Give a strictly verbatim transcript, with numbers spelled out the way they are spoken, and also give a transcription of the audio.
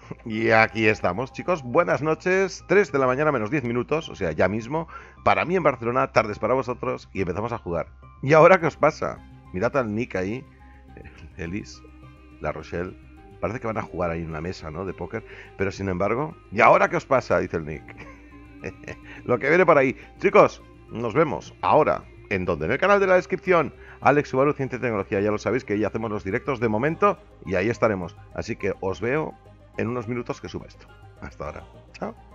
Y aquí estamos, chicos. Buenas noches. tres de la mañana menos diez minutos, o sea, ya mismo. Para mí en Barcelona, tardes para vosotros. Y empezamos a jugar. ¿Y ahora qué os pasa? Mirad al Nick ahí. Ellis, la Rochelle. Parece que van a jugar ahí en una mesa, ¿no? De póker. Pero sin embargo... ¿Y ahora qué os pasa? Dice el Nick. Lo que viene por ahí. Chicos, nos vemos ahora. ¿En donde? En el canal de la descripción. Alex Subaru Ciencia y Tecnología. Ya lo sabéis que ya hacemos los directos de momento. Y ahí estaremos. Así que os veo en unos minutos que suba esto. Hasta ahora. Chao.